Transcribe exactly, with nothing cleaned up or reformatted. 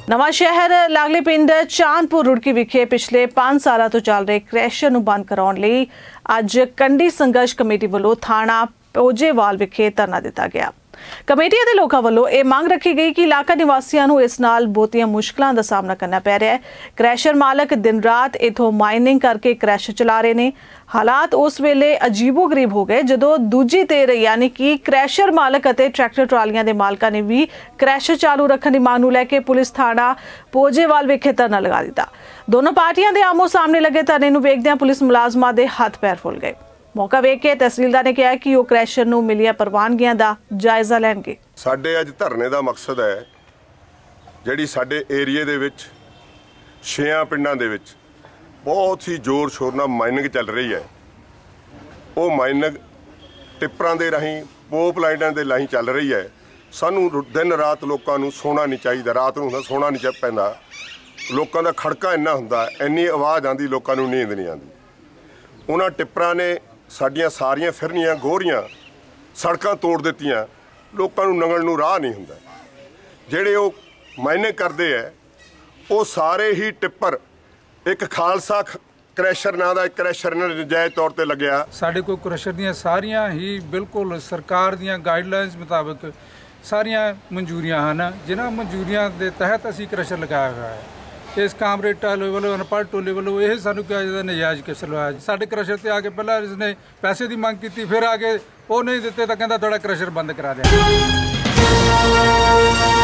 ਨਵਾਂ ਸ਼ਹਿਰ ਲਾਗਲੇ ਪਿੰਡ ਚਾਂਦਪੁਰ ਰੁੜਕੀ ਵਿਖੇ ਪਿਛਲੇ ਪੰਜ ਸਾਲਾਂ ਤੋਂ ਚੱਲ ਰਹੇ ਕ੍ਰੈਸ਼ਰ ਨੂੰ ਬੰਦ ਕਰਾਉਣ ਲਈ ਅੱਜ ਕੰਡੀ ਸੰਘਰਸ਼ ਕਮੇਟੀ ਵੱਲੋਂ ਥਾਣਾ ਪੋਜੇਵਾਲ ਵਿਖੇ ਧਰਨਾ ਦਿੱਤਾ ਗਿਆ। ਕਮੇਟੀ ਦੇ ਲੋਕਾਂ ਵੱਲੋਂ ਇਹ ਮੰਗ ਰੱਖੀ ਗਈ ਕਿ ਇਲਾਕਾ ਨਿਵਾਸੀਆਂ ਨੂੰ ਇਸ ਨਾਲ ਬਹੁਤੀਆਂ ਮੁਸ਼ਕਲਾਂ ਦਾ ਸਾਹਮਣਾ ਕਰਨਾ ਪੈ ਰਿਹਾ ਹੈ। ਕ੍ਰੈਸ਼ਰ ਮਾਲਕ ਦਿਨ ਰਾਤ ਇਥੋਂ ਮਾਈਨਿੰਗ ਕਰਕੇ ਕ੍ਰੈਸ਼ਰ ਚਲਾ ਰਹੇ ਨੇ। ਹਾਲਾਤ ਉਸ ਵੇਲੇ ਅਜੀਬੋ-ਗਰੀਬ ਹੋ ਗਏ ਜਦੋਂ ਦੂਜੀ ਧਿਰ यानी कि ਕ੍ਰੈਸ਼ਰ ਮਾਲਕ ਅਤੇ ਟਰੈਕਟਰ ਟਰਾਲੀਆਂ ਦੇ ਮਾਲਕਾਂ ਨੇ ਵੀ ਕ੍ਰੈਸ਼ਰ ਚਾਲੂ ਰੱਖਣ ਦੀ ਮੰਗ ਨੂੰ ਲੈ ਕੇ ਪੁਲਿਸ ਥਾਣਾ ਪੋਜੇਵਾਲ ਵਿਖੇ ਧਰਨਾ ਲਗਾ ਦਿੱਤਾ। ਦੋਨੋਂ ਪਾਰਟੀਆਂ ਦੇ ਆਮੋ ਸਾਹਮਣੇ ਲੱਗੇ ਧਰਨੇ ਨੂੰ ਵੇਖਦਿਆਂ ਪੁਲਿਸ ਮੁਲਾਜ਼ਮਾਂ ਦੇ ਹੱਥ ਪੈਰ ਫੁੱਲ ਗਏ। मौका वेख के तहसीलदार ने कहा कि वो क्रैशर नूं मिलिया प्रवानगियां दा जायजा लैणगे। साडे अज धरने का मकसद है जिहड़ी साडे एरिए दे विच छेयां पिंडां दे विच बहुत ही जोर शोर नाल माइनिंग चल रही है। वो माइनिंग टिप्परां दे राहीं पोप लाइनां दे राहीं चल रही है। सानूं दिन रात लोकां नूं सोना नहीं चाहिदा, रात नूं सोना नहीं चाह पैंदा। लोकां दा खड़का इन्ना हुंदा, इन्नी आवाज़ आंदी, लोकां नूं नींद नहीं आंदी। उन्हां टिप्परां ने साडियां सारियां फिरनियां गोरियां सड़कां तोड़ दित्तियां, लोकां नूं लंघण नूं राह नहीं हुंदा। जिहड़े वो माइनिंग करदे है वो सारे ही टिप्पर एक खालसा क्रैशर नां दा क्रैशर ने नजायज़ तौर ते लग्या। साडे कोल क्रैशर दीयां सारियां ही बिल्कुल सरकार दीयां गाइडलाइनस मुताबिक सारियां मंजूरियां हन, जिन्हां मंजूरियां दे तहत असीं क्रैशर लगाया होया है। इस कामरेड टोले वालों अनपढ़ टोले वालों यह सानू क्या जाता नजायज़ क्रैशर लवाया। साढ़े क्रैशर से आके पहला इसने पैसे की मांग की, फिर आके वो नहीं देते तो कहता थोड़ा क्रैशर बंद करा दिया।